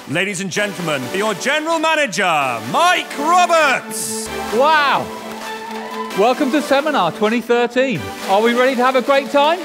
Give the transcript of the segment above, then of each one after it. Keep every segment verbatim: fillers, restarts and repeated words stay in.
Ladies and gentlemen, your general manager, Mike Roberts. Wow. Welcome to Seminar twenty thirteen. Are we ready to have a great time?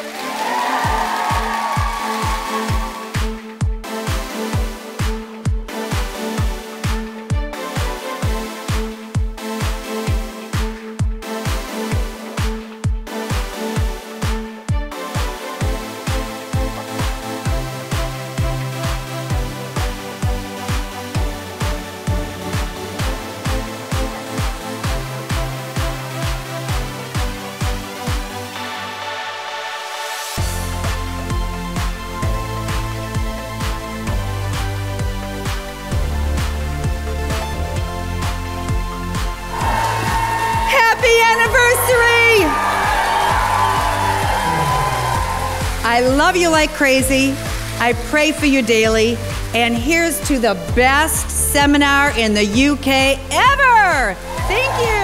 I love you like crazy. I pray for you daily. And here's to the best seminar in the U K ever. Thank you.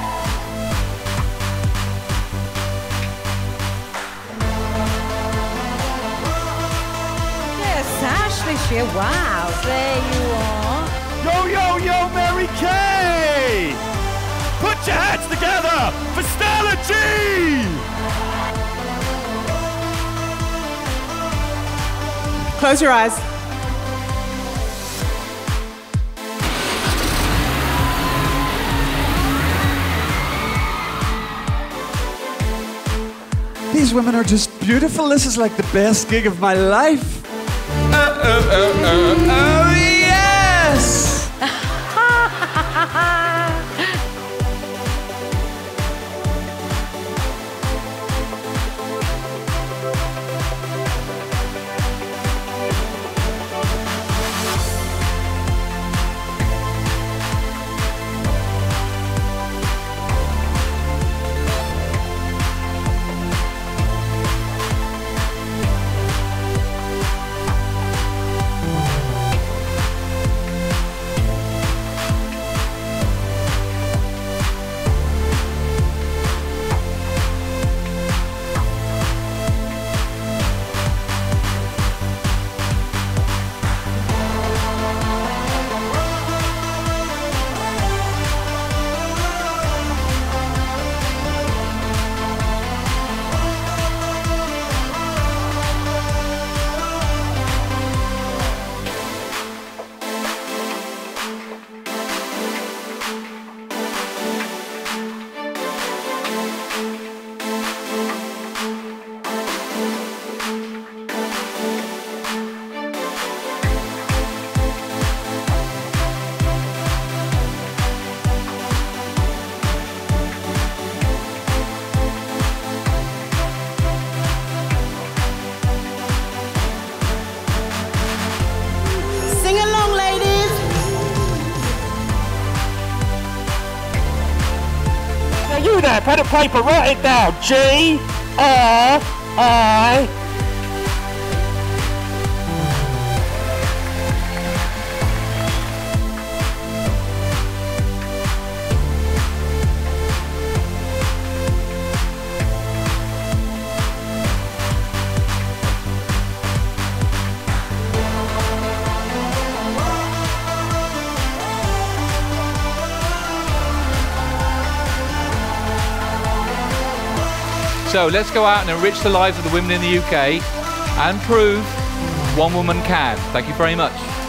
Yes, Ashley Shear. Wow. There you are. Yo, yo, yo, Mary Kay! Put your hands together for Stella G! Close your eyes. These women are just beautiful. This is like the best gig of my life. Oh, oh, oh, oh, oh, yes! You there, pen and paper, write it down. G R I So let's go out and enrich the lives of the women in the U K and prove one woman can. Thank you very much.